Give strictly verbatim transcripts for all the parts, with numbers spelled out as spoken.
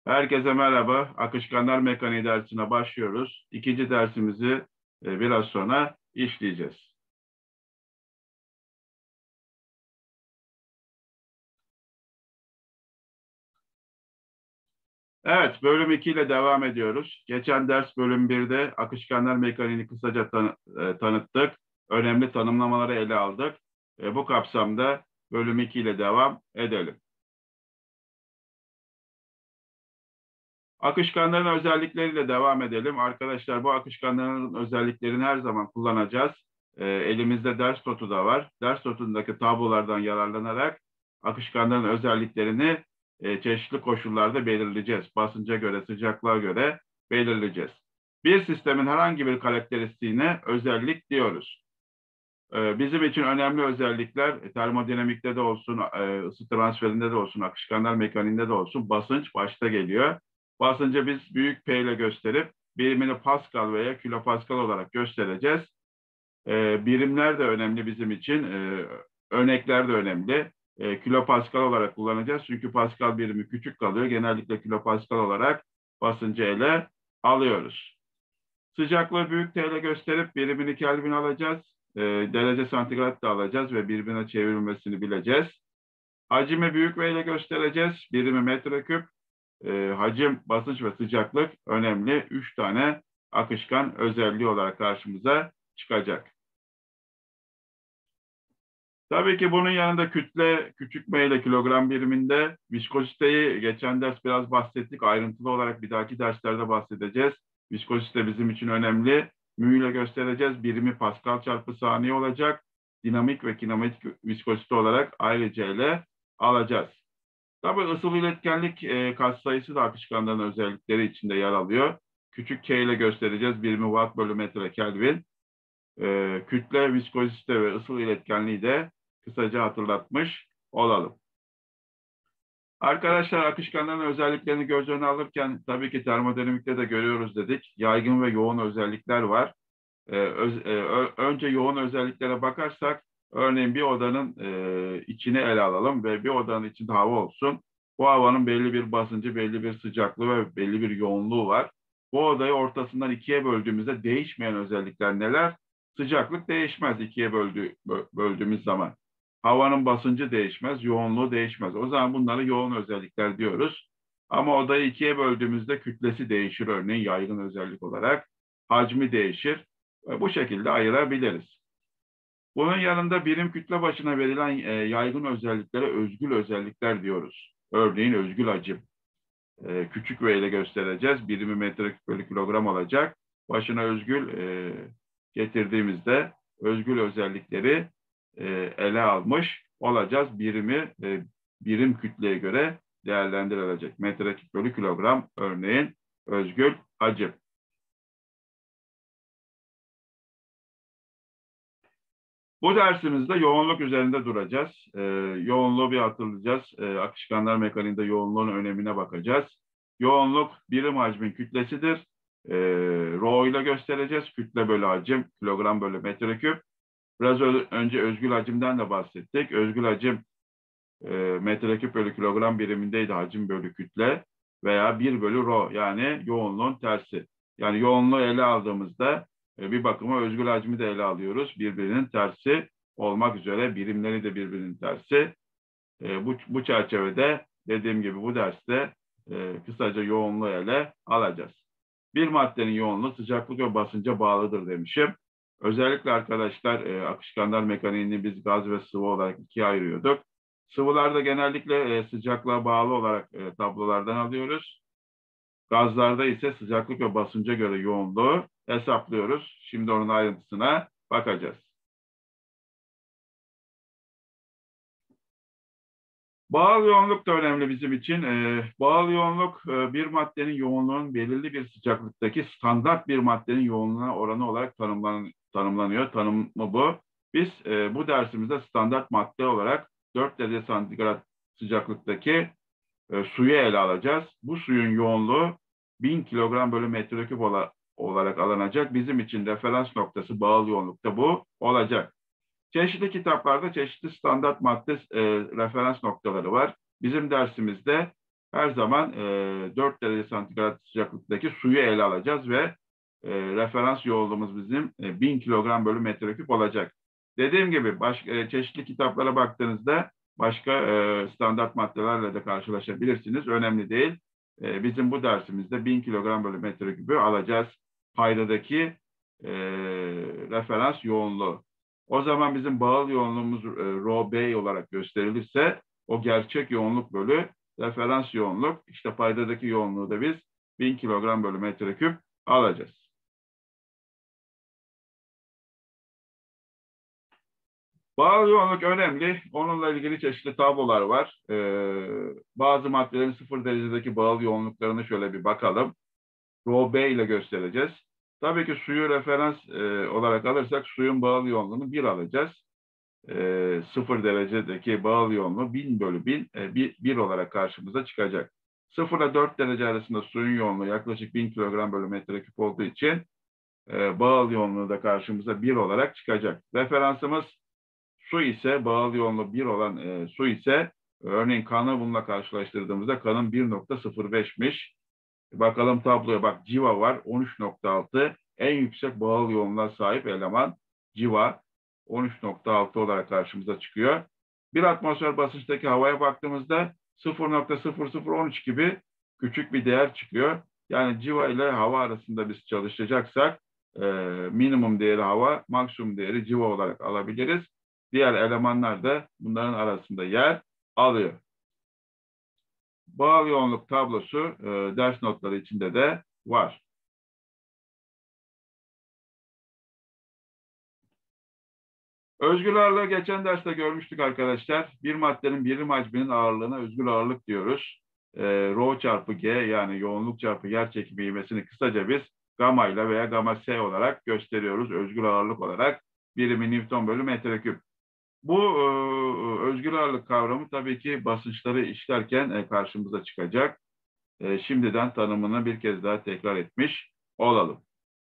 Herkese merhaba. Akışkanlar mekaniği dersine başlıyoruz. İkinci dersimizi e, biraz sonra işleyeceğiz. Evet, bölüm iki ile devam ediyoruz. Geçen ders bölüm birde akışkanlar mekaniğini kısaca tanı- e, tanıttık. Önemli tanımlamaları ele aldık. E, bu kapsamda bölüm iki ile devam edelim. Akışkanların özellikleriyle devam edelim. Arkadaşlar bu akışkanların özelliklerini her zaman kullanacağız. E, elimizde ders notu da var. Ders notundaki tablolardan yararlanarak akışkanların özelliklerini e, çeşitli koşullarda belirleyeceğiz. Basınca göre, sıcaklığa göre belirleyeceğiz. Bir sistemin herhangi bir karakteristiğine özellik diyoruz. E, bizim için önemli özellikler e, termodinamikte de olsun, e, ısı transferinde de olsun, akışkanlar mekaniğinde de olsun basınç başta geliyor. Basıncı biz büyük P ile gösterip birimini Pascal veya kilopascal olarak göstereceğiz. E, birimler de önemli bizim için. E, örnekler de önemli. E, kilopascal olarak kullanacağız. Çünkü Pascal birimi küçük kalıyor. Genellikle kilopascal olarak basıncı ele alıyoruz. Sıcaklığı büyük T ile gösterip birimini Kelvin alacağız. E, derece santigrat da alacağız ve birbirine çevrilmesini bileceğiz. Hacimi büyük V ile göstereceğiz. Birimi metreküp. E, hacim, basınç ve sıcaklık önemli. Üç tane akışkan özelliği olarak karşımıza çıkacak. Tabii ki bunun yanında kütle küçük m ile kilogram biriminde viskoziteyi geçen ders biraz bahsettik. Ayrıntılı olarak bir dahaki derslerde bahsedeceğiz. Viskozite bizim için önemli. Mü ile göstereceğiz. Birimi Pascal çarpı saniye olacak. Dinamik ve kinematik viskozite olarak ayrıca ele alacağız. Tabii ısıl iletkenlik e, katsayısı da akışkanların özellikleri içinde yer alıyor. Küçük K ile göstereceğiz. Birimi watt bölü metre Kelvin. E, kütle, viskozite ve ısıl iletkenliği de kısaca hatırlatmış olalım. Arkadaşlar akışkanların özelliklerini göz önüne alırken tabii ki termodinamikte de görüyoruz dedik. Yaygın ve yoğun özellikler var. Ee, öz, e, ö, önce yoğun özelliklere bakarsak örneğin bir odanın e, içini ele alalım ve bir odanın içinde hava olsun. Bu havanın belli bir basıncı, belli bir sıcaklığı ve belli bir yoğunluğu var. Bu odayı ortasından ikiye böldüğümüzde değişmeyen özellikler neler? Sıcaklık değişmez ikiye böldüğü, böldüğümüz zaman. Havanın basıncı değişmez, yoğunluğu değişmez. O zaman bunları yoğun özellikler diyoruz. Ama odayı ikiye böldüğümüzde kütlesi değişir örneğin yaygın özellik olarak. Hacmi değişir. Bu şekilde ayırabiliriz. Bunun yanında birim kütle başına verilen e, yaygın özelliklere özgül özellikler diyoruz. Örneğin özgül hacim. E, küçük V ile göstereceğiz. Birimi metreküp bölü kilogram olacak. Başına özgül e, getirdiğimizde özgül özellikleri e, ele almış olacağız. Birimi e, birim kütleye göre değerlendirilecek. Metreküp bölü kilogram örneğin özgül hacim. Bu dersimizde yoğunluk üzerinde duracağız. Ee, yoğunluğu bir hatırlayacağız. Ee, akışkanlar mekaniğinde yoğunluğun önemine bakacağız. Yoğunluk birim hacmin kütlesidir. Ee, Rho ile göstereceğiz. Kütle bölü hacim, kilogram bölü metreküp. Biraz önce özgül hacimden de bahsettik. Özgül hacim e, metreküp bölü kilogram birimindeydi hacim bölü kütle veya bir bölü Rho yani yoğunluğun tersi. Yani yoğunluğu ele aldığımızda e, bir bakıma özgül hacmi de ele alıyoruz. Birbirinin tersi olmak üzere birimleri de birbirinin tersi. E, bu, bu çerçevede dediğim gibi bu derste e, kısaca yoğunluğu ele alacağız. Bir maddenin yoğunluğu sıcaklık ve basınca bağlıdır demişim. Özellikle arkadaşlar e, akışkanlar mekaniğini biz gaz ve sıvı olarak ikiye ayırıyorduk. Sıvılarda genellikle e, sıcaklığa bağlı olarak e, tablolardan alıyoruz. Gazlarda ise sıcaklık ve basınca göre yoğunluğu hesaplıyoruz. Şimdi onun ayrıntısına bakacağız. Bağıl yoğunluk da önemli bizim için. Ee, bağıl yoğunluk e, bir maddenin yoğunluğunun belirli bir sıcaklıktaki standart bir maddenin yoğunluğuna oranı olarak tanımlan tanımlanıyor. Tanımı bu. Biz e, bu dersimizde standart madde olarak dört derece santigrat sıcaklıktaki e, suyu ele alacağız. Bu suyun yoğunluğu bin kilogram bölü metreküp olarak alınacak. Bizim için referans noktası bağıl yoğunlukta bu olacak. Çeşitli kitaplarda çeşitli standart madde e, referans noktaları var. Bizim dersimizde her zaman e, dört derece santigrat sıcaklıktaki suyu ele alacağız ve e, referans yoğunluğumuz bizim e, bin kilogram bölü metreküp olacak. Dediğim gibi başka, e, çeşitli kitaplara baktığınızda başka e, standart maddelerle de karşılaşabilirsiniz. Önemli değil. E, bizim bu dersimizde bin kilogram bölü metreküpü alacağız. Paydadaki e, referans yoğunluğu. O zaman bizim bağıl yoğunluğumuz e, rho B olarak gösterilirse o gerçek yoğunluk bölü referans yoğunluk. İşte paydadaki yoğunluğu da biz bin kilogram bölü metreküp alacağız. Bağıl yoğunluk önemli. Onunla ilgili çeşitli tablolar var. Ee, bazı maddelerin sıfır derecedeki bağıl yoğunluklarını şöyle bir bakalım. Rho B ile göstereceğiz. Tabii ki suyu referans e, olarak alırsak suyun bağıl yoğunluğunu bir alacağız. E, sıfır derecedeki bağıl yoğunluğu bin bölü bin e, bir, bir olarak karşımıza çıkacak. sıfır ile dört derece arasında suyun yoğunluğu yaklaşık bin kilogram bölü metreküp olduğu için e, bağıl yoğunluğu da karşımıza bir olarak çıkacak. Referansımız su ise, bağıl yoğunluğu bir olan e, su ise, örneğin kanı bununla karşılaştırdığımızda kanın bir nokta sıfır beşmiş. Bakalım tabloya bak, civa var on üç nokta altı. En yüksek bağıl yoğunluğa sahip eleman civa on üç nokta altı olarak karşımıza çıkıyor. Bir atmosfer basınçtaki havaya baktığımızda sıfır nokta sıfır sıfır on üç gibi küçük bir değer çıkıyor. Yani civa ile hava arasında biz çalışacaksak e, minimum değeri hava, maksimum değeri civa olarak alabiliriz. Diğer elemanlar da bunların arasında yer alıyor. Bağıl yoğunluk tablosu e, ders notları içinde de var. Özgül ağırlığı geçen derste görmüştük arkadaşlar. Bir maddenin birim hacminin ağırlığına özgül ağırlık diyoruz. E, Rho çarpı G yani yoğunluk çarpı yerçekimi ivmesini kısaca biz gamma ile veya gamma S olarak gösteriyoruz. Özgül ağırlık olarak birimi Newton bölü metreküp. Bu e, özgül ağırlık kavramı tabii ki basınçları işlerken e, karşımıza çıkacak. E, şimdiden tanımını bir kez daha tekrar etmiş olalım.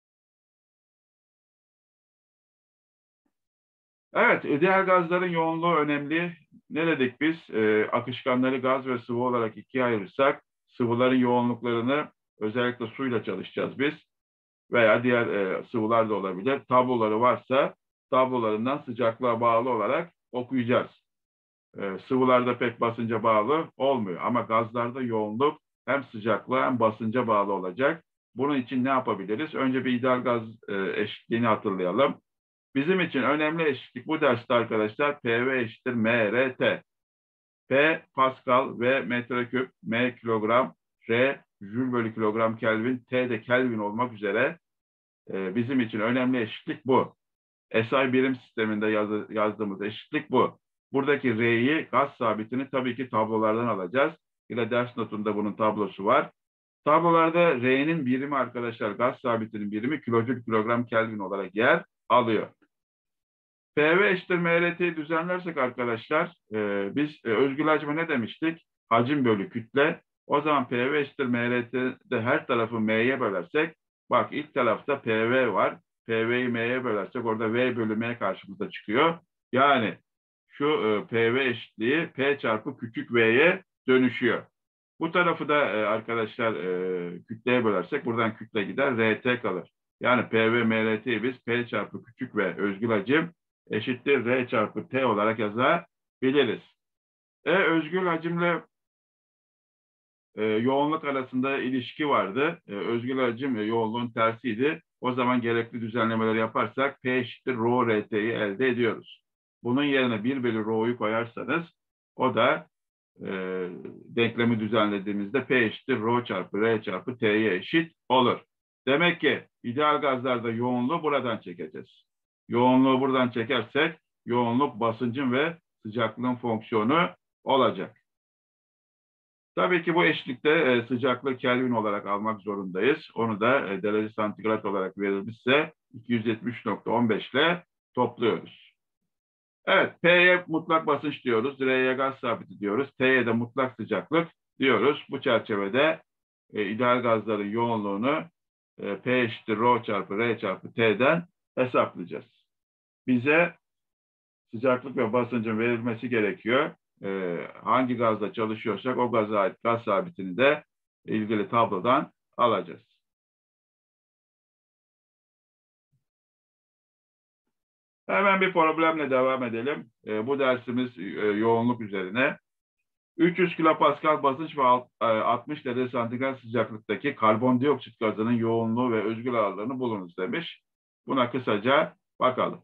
Evet, ideal gazların yoğunluğu önemli. Ne dedik biz? E, akışkanları gaz ve sıvı olarak ikiye ayırırsak, sıvıların yoğunluklarını özellikle suyla çalışacağız biz. Veya diğer e, sıvılar da olabilir. Tabloları varsa tablolarından sıcaklığa bağlı olarak okuyacağız. E, sıvılarda pek basınca bağlı olmuyor. Ama gazlarda yoğunluk hem sıcaklığa hem basınca bağlı olacak. Bunun için ne yapabiliriz? Önce bir ideal gaz e, eşitliğini hatırlayalım. Bizim için önemli eşitlik bu derste arkadaşlar P V eşittir M R T. P Pascal ve metreküp, M kilogram, R Joule bölü kilogram Kelvin, T de Kelvin olmak üzere e, bizim için önemli eşitlik bu. S I birim sisteminde yaz, yazdığımız eşitlik bu. Buradaki R'yi, gaz sabitini tabii ki tablolardan alacağız. Yine ders notunda bunun tablosu var. Tablolarda R'nin birimi arkadaşlar, gaz sabitinin birimi kilojül kilogram Kelvin olarak yer alıyor. P V eşittir M R T'yi düzenlersek arkadaşlar, e, biz e, özgül hacme ne demiştik? Hacim bölü kütle. O zaman P V eşittir M R T'de her tarafı M'ye bölersek, bak ilk tarafta P V var. P V'yi M'ye bölersek orada V bölü M karşımıza çıkıyor. Yani şu e, P V eşitliği P çarpı küçük V'ye dönüşüyor. Bu tarafı da e, arkadaşlar e, kütleye bölersek buradan kütle gider, R T kalır. Yani P V M R T'yi biz P çarpı küçük V özgül hacim eşittir R çarpı T olarak yazabiliriz. E, özgül hacimle e, yoğunluk arasında ilişki vardı. E, özgül hacim ve yoğunluğun tersiydi. O zaman gerekli düzenlemeleri yaparsak P eşittir Rho R T'yi elde ediyoruz. Bunun yerine bir bölü Rho'yu koyarsanız o da e, denklemi düzenlediğimizde P eşittir Rho çarpı R çarpı T'ye eşit olur. Demek ki ideal gazlarda yoğunluğu buradan çekeceğiz. Yoğunluğu buradan çekersek yoğunluk basıncın ve sıcaklığın fonksiyonu olacak. Tabii ki bu eşlikte e, sıcaklığı Kelvin olarak almak zorundayız. Onu da e, derece santigrat olarak verilmişse iki yüz yetmiş üç nokta on beş ile topluyoruz. Evet, P'ye mutlak basınç diyoruz, R'ye gaz sabiti diyoruz, T'ye de mutlak sıcaklık diyoruz. Bu çerçevede e, ideal gazların yoğunluğunu e, P eşittir Rho çarpı R çarpı T'den hesaplayacağız. Bize sıcaklık ve basıncın verilmesi gerekiyor. e, hangi gazla çalışıyorsak o gaza ait gaz sabitini de ilgili tablodan alacağız. Hemen bir problemle devam edelim. E, bu dersimiz e, yoğunluk üzerine. üç yüz kilopascal basınç ve altmış derece santigrat sıcaklıktaki karbondioksit gazının yoğunluğu ve özgül ağırlığını bulunuz demiş. Buna kısaca bakalım.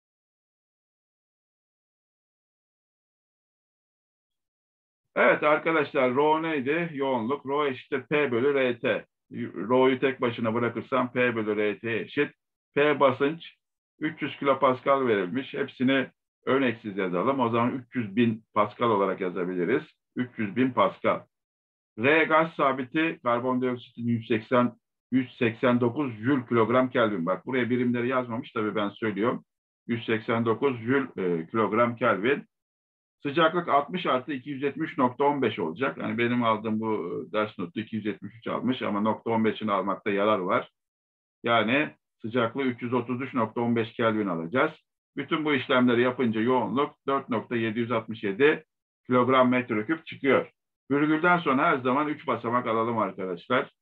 Evet arkadaşlar, rho neydi? Yoğunluk. Rho eşittir P bölü R T. Rho'yu tek başına bırakırsam P bölü R T eşit. P basınç üç yüz kilopascal verilmiş. Hepsini örneksiz yazalım. O zaman üç yüz bin Pascal olarak yazabiliriz. üç yüz bin Pascal. R gaz sabiti karbondioksitin yüz seksen yüz seksen dokuz jül kilogram Kelvin. Bak buraya birimleri yazmamış, tabii ben söylüyorum. yüz seksen dokuz jül e, kilogram Kelvin. Sıcaklık altmış artı iki yüz yetmiş nokta on beş olacak. Yani benim aldığım bu ders notu iki yüz yetmiş üç almış ama nokta on beşini almakta yarar var. Yani sıcaklığı üç yüz otuz üç nokta on beş Kelvin alacağız. Bütün bu işlemleri yapınca yoğunluk dört nokta yedi yüz altmış yedi kilogram metreküp çıkıyor. Virgülden sonra her zaman üç basamak alalım arkadaşlar.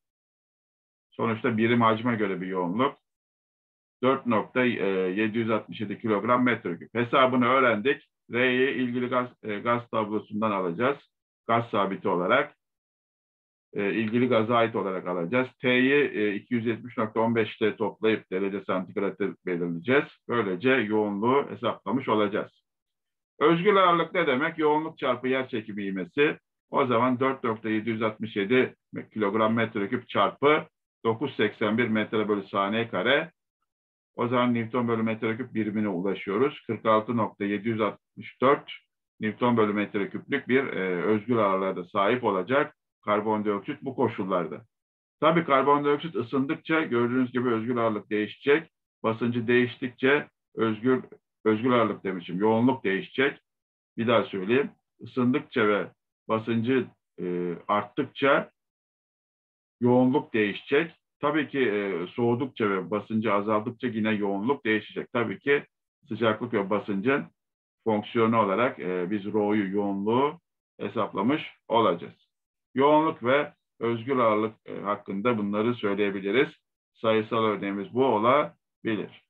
Sonuçta birim hacme göre bir yoğunluk. dört nokta yedi yüz altmış yedi kilogram metreküp. Hesabını öğrendik. R'yi ilgili gaz, e, gaz tablosundan alacağız. Gaz sabiti olarak. E, ilgili gaza ait olarak alacağız. T'yi e, iki yüz yetmiş nokta on beşte toplayıp derece santigratı belirleyeceğiz. Böylece yoğunluğu hesaplamış olacağız. Özgül ağırlık ne demek? Yoğunluk çarpı yer çekimi ivmesi. O zaman dört nokta yedi yüz altmış yedi kilogram metreküp çarpı dokuz nokta seksen bir metre bölü saniye kare. O zaman Newton bölü metreküp birimine ulaşıyoruz. kırk altı nokta yedi yüz altmış dört Newton bölü metreküplük bir e, özgül ağırlığa da sahip olacak karbondioksit bu koşullarda. Tabii karbondioksit ısındıkça gördüğünüz gibi özgül ağırlık değişecek. Basıncı değiştikçe özgül, özgül ağırlık demişim, yoğunluk değişecek. Bir daha söyleyeyim. Isındıkça ve basıncı e, arttıkça yoğunluk değişecek. Tabii ki e, soğudukça ve basıncı azaldıkça yine yoğunluk değişecek. Tabii ki sıcaklık ve basıncın fonksiyonu olarak e, biz rho'yu, yoğunluğu hesaplamış olacağız. Yoğunluk ve özgül ağırlık e, hakkında bunları söyleyebiliriz. Sayısal örneğimiz bu olabilir.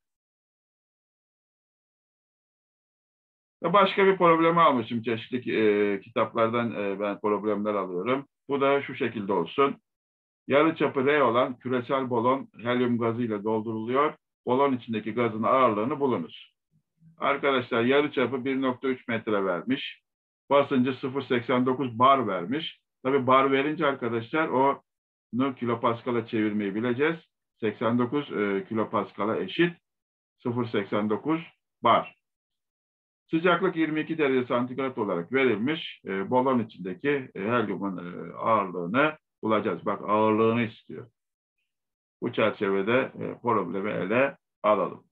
Başka bir problemi almışım. Çeşitli e, kitaplardan e, ben problemler alıyorum. Bu da şu şekilde olsun. Yarıçapı R olan küresel balon helyum gazıyla dolduruluyor. Balon içindeki gazın ağırlığını bulunuz. Arkadaşlar yarıçapı bir nokta üç metre vermiş. Basıncı sıfır nokta seksen dokuz bar vermiş. Tabii bar verince arkadaşlar onu kilopaskal'a çevirmeyi bileceğiz. seksen dokuz e, kilopaskal'a eşit sıfır nokta seksen dokuz bar. Sıcaklık yirmi iki derece santigrat olarak verilmiş. E, balon içindeki e, helyumun e, ağırlığını bulacağız. Bak ağırlığını istiyor. Bu çerçevede e, problemi ele alalım.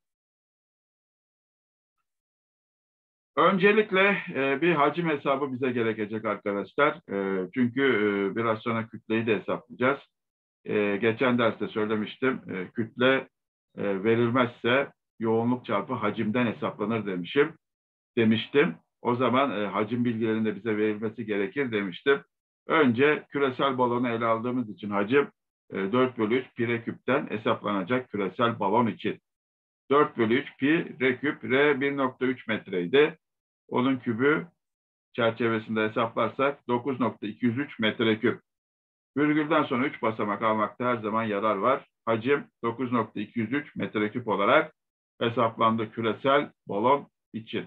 Öncelikle e, bir hacim hesabı bize gerekecek arkadaşlar. E, çünkü e, biraz sonra kütleyi de hesaplayacağız. E, geçen derste söylemiştim. E, kütle e, verilmezse yoğunluk çarpı hacimden hesaplanır demişim. Demiştim. O zaman e, hacim bilgilerinin de bize verilmesi gerekir demiştim. Önce küresel balonu ele aldığımız için hacim e, dört bölü üç pi r küpten hesaplanacak küresel balon için. dört bölü üç pi r küp, r bir nokta üç metreydi. Onun kübü çerçevesinde hesaplarsak dokuz nokta iki yüz üç metreküp. Virgülden sonra üç basamak almakta her zaman yarar var. Hacim dokuz nokta iki yüz üç metreküp olarak hesaplandı küresel balon için.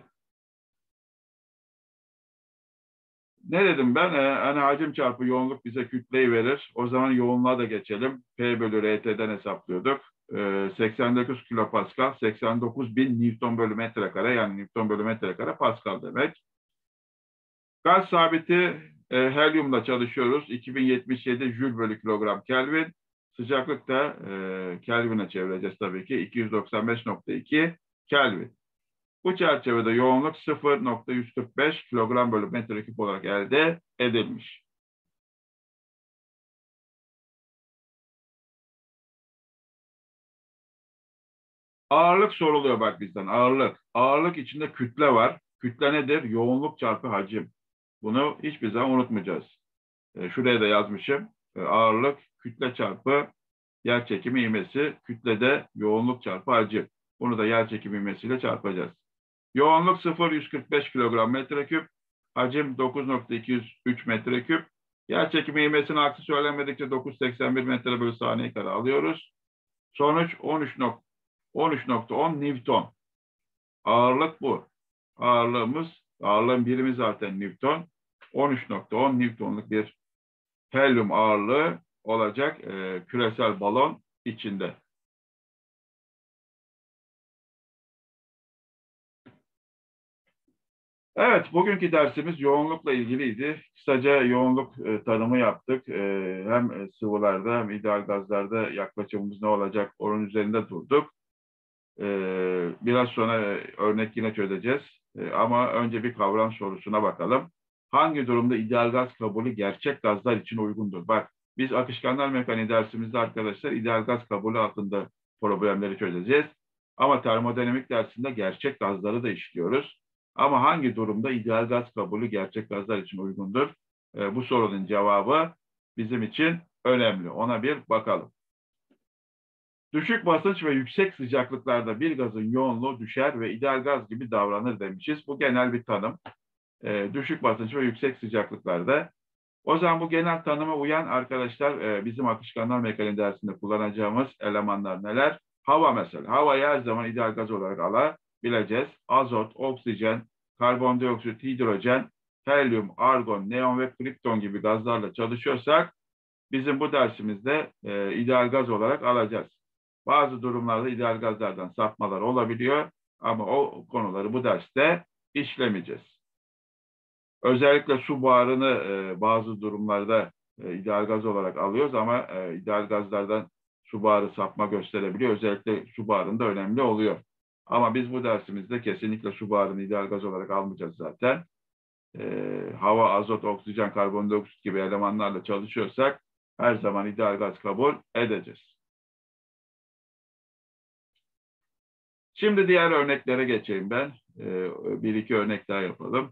Ne dedim ben? Ee, hani hacim çarpı yoğunluk bize kütleyi verir. O zaman yoğunluğa da geçelim. P bölü R T'den hesaplıyorduk. Ee, seksen dokuz kilopascal, seksen dokuz bin Newton bölü metrekare, yani Newton bölü metrekare Pascal demek. Gaz sabiti e, helyumla çalışıyoruz. iki bin yetmiş yedi jül bölü kilogram Kelvin. Sıcaklık da e, Kelvin'e çevireceğiz tabii ki. iki yüz doksan beş nokta iki Kelvin. Bu çerçevede yoğunluk sıfır nokta yüz kırk beş kilogram bölü metreküp olarak elde edilmiş. Ağırlık soruluyor bak bizden. Ağırlık. Ağırlık içinde kütle var. Kütle nedir? Yoğunluk çarpı hacim. Bunu hiçbir zaman unutmayacağız. E, şuraya da yazmışım. E, ağırlık kütle çarpı yer çekimi ivmesi, kütlede yoğunluk çarpı hacim. Bunu da yer çekimi ivmesiyle çarpacağız. Yoğunluk sıfır virgül yüz kırk beş kilogram metreküp, hacim dokuz nokta iki yüz üç metreküp. Yer çekimi ivmesinin aksi söylenmedikçe dokuz virgül seksen bir metre bölü saniye kare alıyoruz. Sonuç on üç nokta on Newton. Ağırlık bu. Ağırlığımız, ağırlığın birimi zaten Newton. on üç nokta on Newton'luk bir helyum ağırlığı olacak e, küresel balon içinde. Evet, bugünkü dersimiz yoğunlukla ilgiliydi. Kısaca yoğunluk e, tanımı yaptık. E, hem e, sıvılarda hem ideal gazlarda yaklaşımımız ne olacak onun üzerinde durduk. E, biraz sonra e, örnek yine çözeceğiz. E, ama önce bir kavram sorusuna bakalım. Hangi durumda ideal gaz kabulü gerçek gazlar için uygundur? Bak, biz akışkanlar mekaniği dersimizde arkadaşlar ideal gaz kabulü hakkında problemleri çözeceğiz. Ama termodinamik dersinde gerçek gazları da işliyoruz. Ama hangi durumda ideal gaz kabulü gerçek gazlar için uygundur? E, bu sorunun cevabı bizim için önemli. Ona bir bakalım. Düşük basınç ve yüksek sıcaklıklarda bir gazın yoğunluğu düşer ve ideal gaz gibi davranır demişiz. Bu genel bir tanım. E, düşük basınç ve yüksek sıcaklıklarda. O zaman bu genel tanıma uyan arkadaşlar e, bizim akışkanlar mekaniği dersinde kullanacağımız elemanlar neler? Hava mesela. Havayı her zaman ideal gaz olarak alabileceğiz. Azot, oksijen, karbondioksit, hidrojen, helyum, argon, neon ve kripton gibi gazlarla çalışıyorsak bizim bu dersimizde e, ideal gaz olarak alacağız. Bazı durumlarda ideal gazlardan sapmalar olabiliyor ama o konuları bu derste işlemeyeceğiz. Özellikle su buharını e, bazı durumlarda e, ideal gaz olarak alıyoruz ama e, ideal gazlardan su buharı sapma gösterebiliyor. Özellikle su buharında önemli oluyor. Ama biz bu dersimizde kesinlikle su buharını ideal gaz olarak almayacağız zaten. E, hava, azot, oksijen, karbondioksit gibi elemanlarla çalışıyorsak her zaman ideal gaz kabul edeceğiz. Şimdi diğer örneklere geçeyim ben. E, bir iki örnek daha yapalım.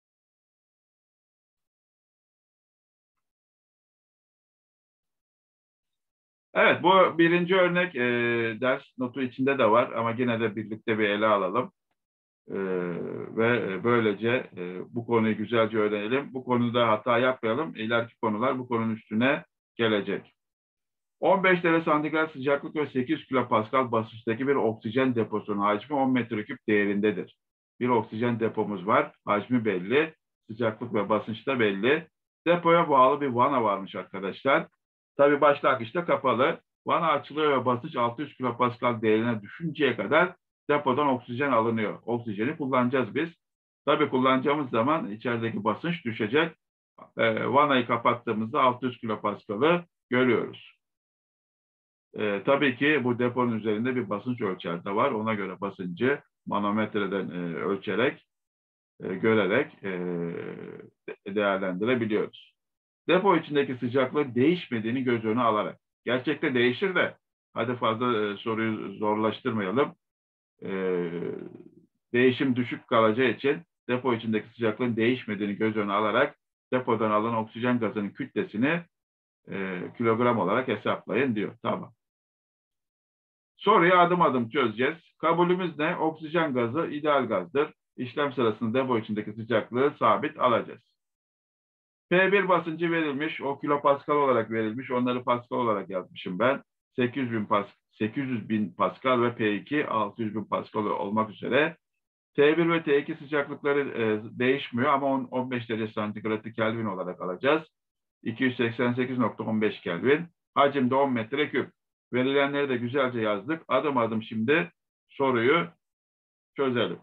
Evet, bu birinci örnek e, ders notu içinde de var ama yine de birlikte bir ele alalım. E, ve böylece e, bu konuyu güzelce öğrenelim. Bu konuda hata yapmayalım. İleriki konular bu konunun üstüne gelecek. on beş derece santigrat sıcaklık ve sekiz kilopascal basınçtaki bir oksijen deposunun hacmi on metreküp değerindedir. Bir oksijen depomuz var. Hacmi belli. Sıcaklık ve basınç da belli. Depoya bağlı bir vana varmış arkadaşlar. Tabii başta akışta kapalı. Vana açılıyor ve basınç altı yüz kilopascal değerine düşünceye kadar depodan oksijen alınıyor. Oksijeni kullanacağız biz. Tabii kullanacağımız zaman içerideki basınç düşecek. E, vanayı kapattığımızda altı yüz kilopascal'ı görüyoruz. E, tabii ki bu deponun üzerinde bir basınç ölçer de var. Ona göre basıncı manometreden e, ölçerek, e, görerek e, değerlendirebiliyoruz. Depo içindeki sıcaklığın değişmediğini göz önüne alarak. Gerçekte değişir de hadi fazla e, soruyu zorlaştırmayalım. E, değişim düşük kalacağı için depo içindeki sıcaklığın değişmediğini göz önüne alarak depodan alınan oksijen gazının kütlesini e, kilogram olarak hesaplayın diyor. Tamam. Soruyu adım adım çözeceğiz. Kabulümüz ne? Oksijen gazı ideal gazdır. İşlem sırasında depo içindeki sıcaklığı sabit alacağız. P bir basıncı verilmiş, o kilopascal olarak verilmiş. Onları pascal olarak yazmışım ben. sekiz yüz bin pascal, sekiz yüz bin pascal ve P iki altı yüz bin pascal olmak üzere. T bir ve T iki sıcaklıkları e, değişmiyor ama on beş derece santigratı Kelvin olarak alacağız. iki yüz seksen sekiz nokta on beş Kelvin. Hacim de on metreküp. Verilenleri de güzelce yazdık. Adım adım şimdi soruyu çözelim.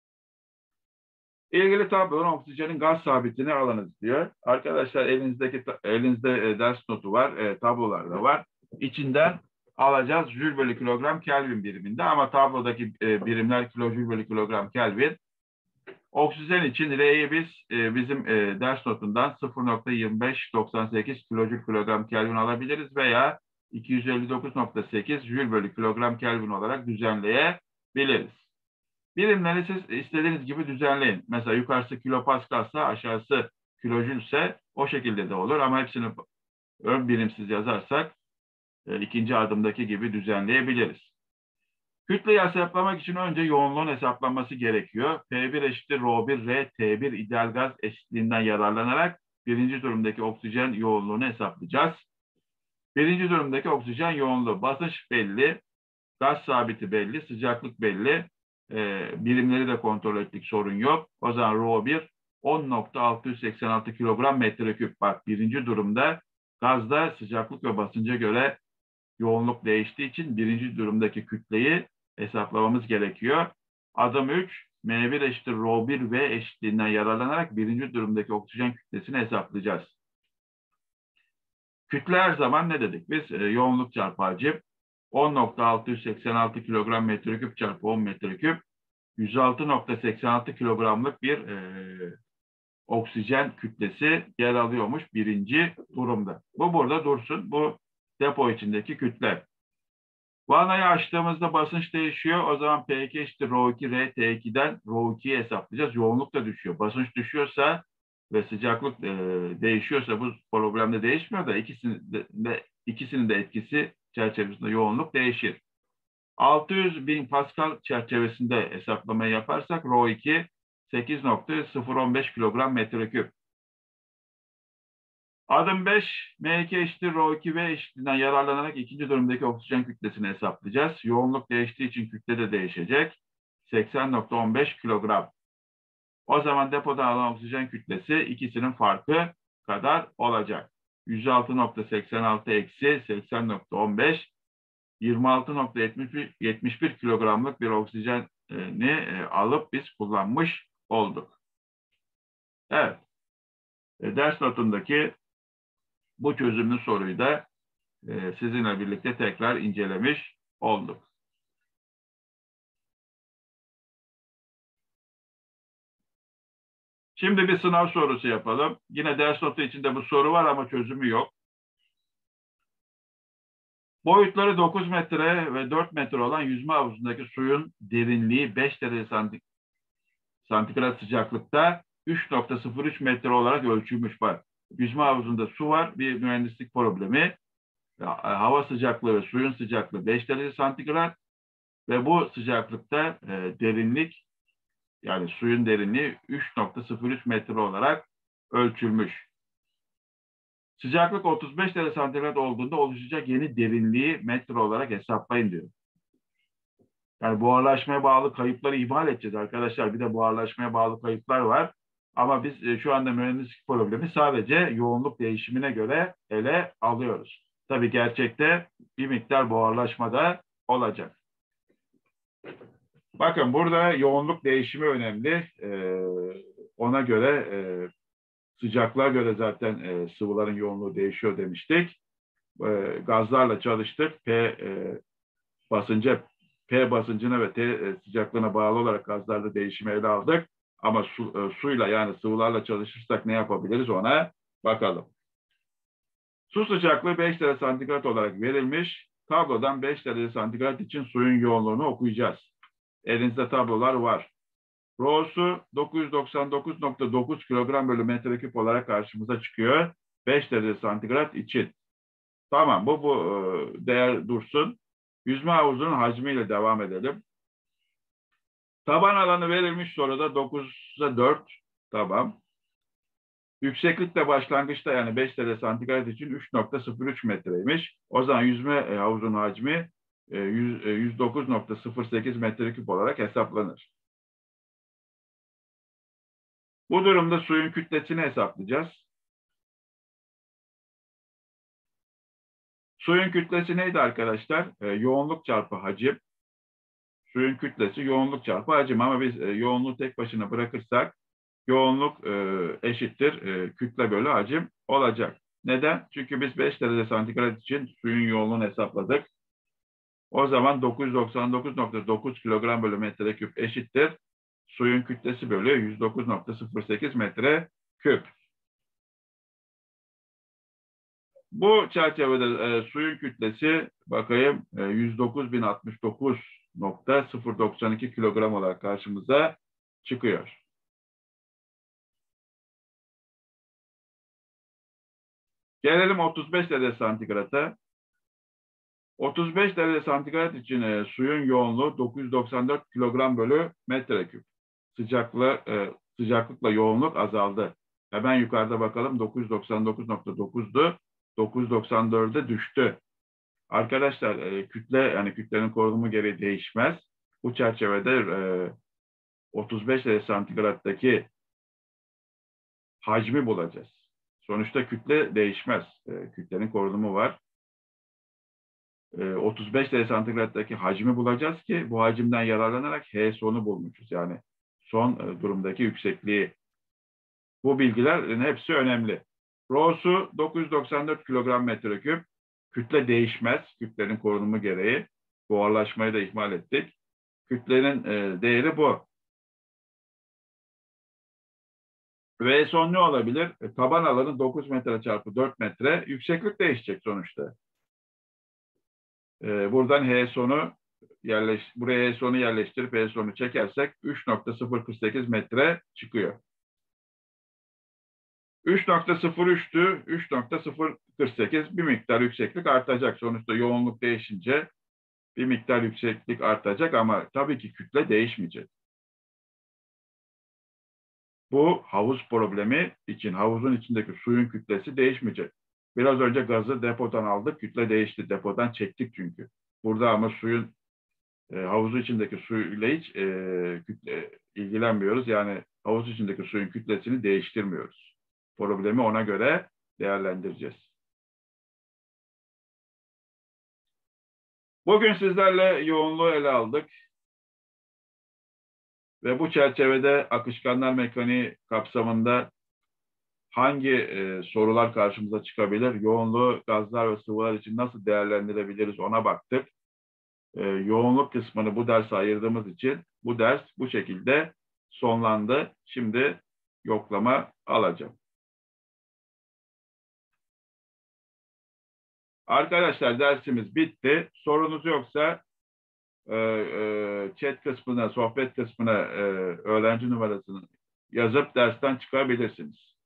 İlgili tablodan oksijenin gaz sabitini alınız diyor. Arkadaşlar elinizdeki elinizde e, ders notu var, e, tablolar da var. İçinden alacağız jül bölü kilogram Kelvin biriminde ama tablodaki e, birimler kilojül bölü kilogram Kelvin. Oksijen için R'yi biz e, bizim e, ders notundan sıfır nokta yirmi beş doksan sekiz kilojül kilogram Kelvin alabiliriz veya iki yüz elli dokuz nokta sekiz jül bölü kilogram Kelvin olarak düzenleyebiliriz. Birimleri siz istediğiniz gibi düzenleyin. Mesela yukarısı kilopascalsa aşağısı kilojülse o şekilde de olur ama hepsini ön birimsiz yazarsak e, ikinci adımdaki gibi düzenleyebiliriz. Kütleyi hesaplamak için önce yoğunluğun hesaplanması gerekiyor. P bir eşittir Rho bir R T bir ideal gaz eşitliğinden yararlanarak birinci durumdaki oksijen yoğunluğunu hesaplayacağız. Birinci durumdaki oksijen yoğunluğu, basınç belli, gaz sabiti belli, sıcaklık belli. E, birimleri de kontrol ettik, sorun yok. O zaman Rho bir on nokta altı yüz seksen altı kilogram metreküp. Bak, birinci durumda gazda sıcaklık ve basınca göre yoğunluk değiştiği için birinci durumdaki kütleyi hesaplamamız gerekiyor. Adım üç, M bir eşittir Rho bir V eşitliğinden yararlanarak birinci durumdaki oksijen kütlesini hesaplayacağız. Kütle her zaman ne dedik biz? E, yoğunluk çarpı hacim. on nokta altı yüz seksen altı kilogram metreküp çarpı on metreküp yüz altı nokta seksen altı kilogramlık bir e, oksijen kütlesi yer alıyormuş birinci durumda. Bu burada dursun. Bu depo içindeki kütle. Vanayı açtığımızda basınç değişiyor. O zaman P iki eşittir Rho iki R T iki'den Rho iki'yi hesaplayacağız. Yoğunluk da düşüyor. Basınç düşüyorsa ve sıcaklık e, değişiyorsa bu problemde değişmiyor da ikisinin de, ikisinin de etkisi çerçevesinde yoğunluk değişir. altı yüz bin Pascal çerçevesinde hesaplamayı yaparsak Rho iki sekiz nokta sıfır on beş kilogram metreküp. Adım beş, M iki eşittir Rho iki V eşitliğinden yararlanarak ikinci durumdaki oksijen kütlesini hesaplayacağız. Yoğunluk değiştiği için kütle de değişecek. seksen nokta on beş kilogram. O zaman depoda alınan oksijen kütlesi ikisinin farkı kadar olacak. yüz altı nokta seksen altı eksi seksen nokta on beş, yirmi altı nokta yetmiş bir kilogramlık bir oksijeni alıp biz kullanmış olduk. Evet. Ders notundaki bu çözümlü soruyu da e, sizinle birlikte tekrar incelemiş olduk. Şimdi bir sınav sorusu yapalım. Yine ders notu içinde bu soru var ama çözümü yok. Boyutları dokuz metre ve dört metre olan yüzme havuzundaki suyun derinliği beş derece santigrat sıcaklıkta üç nokta sıfır üç metre olarak ölçülmüş. Bak, yüzme havuzunda su var, bir mühendislik problemi. Hava sıcaklığı ve suyun sıcaklığı beş derece santigrat ve bu sıcaklıkta e, derinlik, yani suyun derinliği üç nokta sıfır üç metre olarak ölçülmüş. Sıcaklık otuz beş derece santigrat olduğunda oluşacak yeni derinliği metre olarak hesaplayın diyor. Yani buharlaşmaya bağlı kayıpları ihmal edeceğiz arkadaşlar. Bir de buharlaşmaya bağlı kayıplar var. Ama biz e, şu anda mühendislik problemi sadece yoğunluk değişimine göre ele alıyoruz. Tabii gerçekte bir miktar buharlaşma da olacak. Bakın, burada yoğunluk değişimi önemli. Ee, ona göre e, sıcaklığa göre zaten e, sıvıların yoğunluğu değişiyor demiştik. E, gazlarla çalıştık. P e, basınca, P basıncına ve T e, sıcaklığına bağlı olarak gazlarda değişimi ele aldık. Ama su, e, suyla, yani sıvılarla çalışırsak ne yapabiliriz, ona bakalım. Su sıcaklığı beş derece santigrat olarak verilmiş. Tablodan beş derece santigrat için suyun yoğunluğunu okuyacağız. Elinizde tablolar var. Rho'su dokuz yüz doksan dokuz nokta dokuz kilogram bölü metreküp olarak karşımıza çıkıyor. beş derece santigrat için. Tamam, bu, bu değer dursun. Yüzme havuzunun hacmiyle devam edelim. Taban alanı verilmiş soruda dokuza dört. Tamam. Yükseklikte başlangıçta, yani beş derece santigrat için üç nokta sıfır üç metreymiş. O zaman yüzme havuzunun hacmi yüz dokuz nokta sıfır sekiz metreküp olarak hesaplanır. Bu durumda suyun kütlesini hesaplayacağız. Suyun kütlesi neydi arkadaşlar? E, yoğunluk çarpı hacim. Suyun kütlesi yoğunluk çarpı hacim, ama biz e, yoğunluğu tek başına bırakırsak yoğunluk e, eşittir e, kütle bölü hacim olacak. Neden? Çünkü biz beş derece santigrat için suyun yoğunluğunu hesapladık. O zaman dokuz yüz doksan dokuz nokta dokuz kilogram bölü metreküp eşittir suyun kütlesi bölü yüz dokuz nokta sıfır sekiz metre küp. Bu çerçevede e, suyun kütlesi, bakayım, e, yüz dokuz bin altmış dokuz nokta sıfır doksan iki kilogram olarak karşımıza çıkıyor. Gelelim otuz beş derece santigrata. otuz beş derece santigrat için e, suyun yoğunluğu dokuz yüz doksan dört kilogram bölü metreküp. Sıcaklığı, e, sıcaklıkla yoğunluk azaldı. Hemen yukarıda bakalım, dokuz yüz doksan dokuz nokta dokuzdu. dokuz yüz doksan dörde düştü. Arkadaşlar e, kütle, yani kütlenin korunumu gereği değişmez. Bu çerçevede e, otuz beş derece santigrattaki hacmi bulacağız. Sonuçta kütle değişmez. E, kütlenin korunumu var. E, otuz beş derece santigrattaki hacmi bulacağız ki bu hacimden yararlanarak H sonu bulmuşuz. Yani son e, durumdaki yüksekliği. Bu bilgilerin hepsi önemli. Rho'su dokuz yüz doksan dört kilogram metreküp. Kütle değişmez. Kütlenin korunumu gereği. Buharlaşmayı da ihmal ettik. Kütlenin e, değeri bu. V son ne olabilir? E, taban alanı dokuz metre çarpı dört metre. Yükseklik değişecek sonuçta. E, buradan H sonu yerleş, buraya H sonu yerleştirip H sonu çekersek üç nokta sıfır kırk sekiz metre çıkıyor. üç nokta sıfır üçtü. üç nokta sıfır kırk sekiz bir miktar yükseklik artacak. Sonuçta yoğunluk değişince bir miktar yükseklik artacak ama tabii ki kütle değişmeyecek. Bu havuz problemi için havuzun içindeki suyun kütlesi değişmeyecek. Biraz önce gazı depodan aldık, kütle değişti. Depodan çektik çünkü. Burada ama suyun e, havuzun içindeki suyla hiç e, kütle, ilgilenmiyoruz. Yani havuz içindeki suyun kütlesini değiştirmiyoruz. Problemi ona göre değerlendireceğiz. Bugün sizlerle yoğunluğu ele aldık. Ve bu çerçevede akışkanlar mekaniği kapsamında hangi e, sorular karşımıza çıkabilir? Yoğunluğu gazlar ve sıvılar için nasıl değerlendirebiliriz ona baktık. E, yoğunluk kısmını bu derse ayırdığımız için bu ders bu şekilde sonlandı. Şimdi yoklama alacağım. Arkadaşlar dersimiz bitti. Sorunuz yoksa e, e, chat kısmına, sohbet kısmına e, öğrenci numarasını yazıp dersten çıkabilirsiniz.